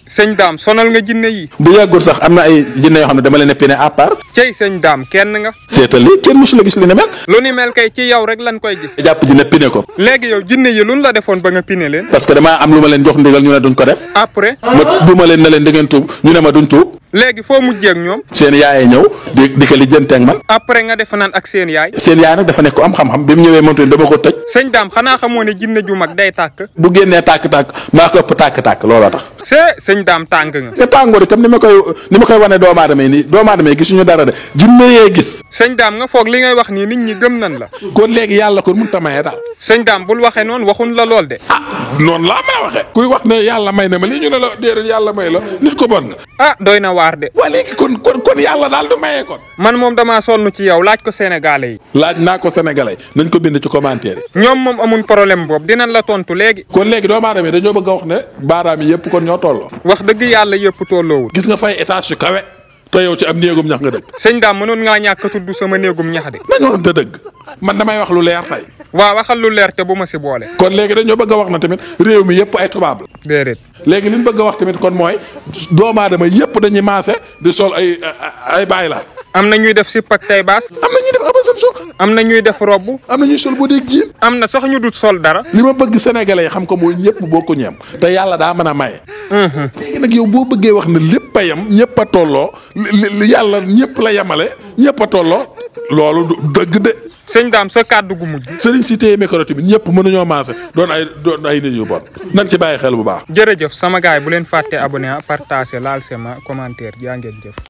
sëñ daam sonal nga jinne yi. bu yàggul sax am na ay jinne yoo xam ne dama leen a pine à part. cey sëñ daam kenn nga. seetal li kenn musu la gis li ne mel. lu ni mel kay ci yow rek lan koy gis. jàpp jinne pine ko. léegi yow jinne yi luñ la defoon ba nga pine leen. parce que damaa am lu ma leen jox ndigal ñu ne duñ ko def. après. ma duma leen ne leen da ngeen tuub ñu ne ma duñ tuub. léegi foo mujjee ak ñoom. seen yaayee ñëw di ko lijjante ak man. après nga def naan ak seen yaay. seen yaay nag dafa nekk ko am xam-xam bi mu ñëwee mëntu dama ko tëj. sëñ daam xanaa xamoo ne jinne ju mag day tàkk. bu génnee tàkk-tàkk maa ko ëpp tàkk-tàkk looloo tax. sëñ daam tàng nga. te tàngoor itam ni ma koy wane doomu aadama yi nii doomu aadama yi gisuñu dara de jinne yee gis. sëñ daam nga foog li ngay wax nii nit ñi gëm nan la. kon léegi yàlla kon mënut a maye daal. sëñ daam bul waxee noonu waxun la lool de. ah noonu laa may waxee. kuy wax ne yàlla may na ma lii ñu ne la déedéet yàlla may la nit ko bon nga. ah doy na waar de. waa léegi kon yàlla daal du maye kon. man moom damaa sonn ci yow laaj ko sénégalais yi. laaj naa ko sénégalais nañ ko bind ci commentaire yi. ñoom moom amuñ problème boobu dinañ la tontu léegi. kon léegi doomu aadama yi dañoo bëgg a wax ne baaraam yi yëpp kon ñoo tolloo. wax dëgg yàlla yëpp tolloowul. gis nga fay étage yu kawe te yow ci am néegum ñax nga dëgg. sëñ daam mënoon ngaa ñàkk a tudd sama néegum ñax de. nañu waxante dëgg man damay wax lu leer tey. waaw waxal lu leer te bu ma si boole. kon léegi dañoo bëgg a wax na tamit réew mi yëpp ay tubaab la. déedéet. léegi li ñu bëgg a wax tamit kon mooy doomu aadama yëpp dañuy maase di sol ay bàyyi la. am na ñuy def sipp ak tay baas. am na ñuy def abasam so. am na ñuy def robb. am na ñuy sol boo dee jiin. am na sax ñu dut sol dara. li ma bëgg sénégalais yi xam ko mooy ñëpp boo ko ñeem te yàlla daa mën a maye. léegi nag yow boo bëggee wax ne lépp a yem ñëpp a tolloo li yàlla ñëpp la yemale ñëpp a tolloo loolu du dëgg de. sëñ daam sa kàddu gu mujj. sëriñ si téye micro bi ñëpp mënuñoo maase doon ay nit yu bon nan ci bàyyi xel bu baax. jërëjëf sama gaay bu leen fàtte abonné partager laal sama commentaire jaa ngeen jëf.